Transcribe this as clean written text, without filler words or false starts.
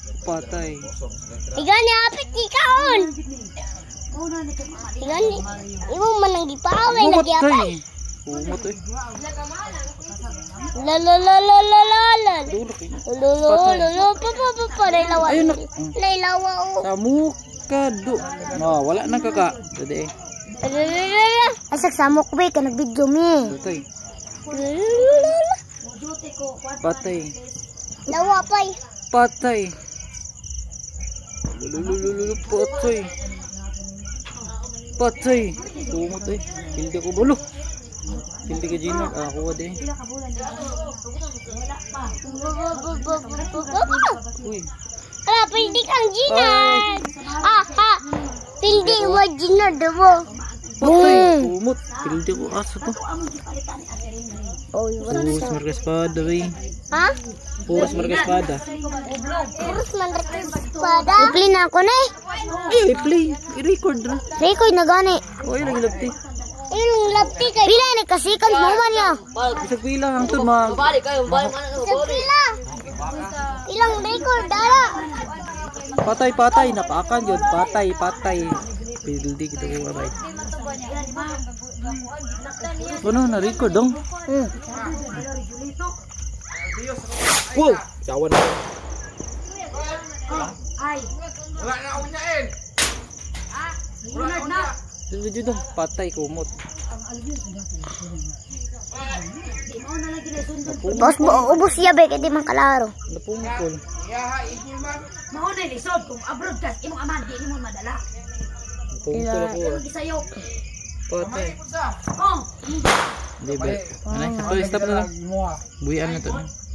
Patay. Igan ni apit ikaon. Igan ni imo man nang gipaway lagi apay. Pumatay. Lalalalalalala. Dulok eh. Lolo pa lawa. Ayun na. Lawa o. Sa mukado. No, wala nang kaka. Dede. Asak samok be ka nag-video mi. Patay. Patay. Lawa pay. Patay. Lululululu patay. Patay. Pumatay. Hindi ko bulo. Hindi ka Gino. Ako din. Uy. Ala, pildi kang Gina. Pildi mo Gina demo. Patay. Pumot. Hindi ko aso to. Oh, Puros marga espada, wey. ha? Puros marga espada. Terus manretes pada. Iplin ako na eh. Play. I-record na. Record na gani. Uy, lagi lapti. Yung lapti kay. Pila ni kasikan mo man ya. Isang pila ang to mag. Sa pila. Ilang record dara. Patay. Napakan yun. Patay. Pildi kita ko aray. Ano, na-record dong? Wow! Cawan na. Wala na ako nyain. Wala na. Dito dong. Patay, kumot. Boss mo ubos ya be kay di man kalaro. Napungkol. Mao na lisod kung abroad ka imong amahan di mo madala. Napungkol ako. Gisayo. Patay. Oh. Hindi ba? Ano? Stop na lang. Buyan na to.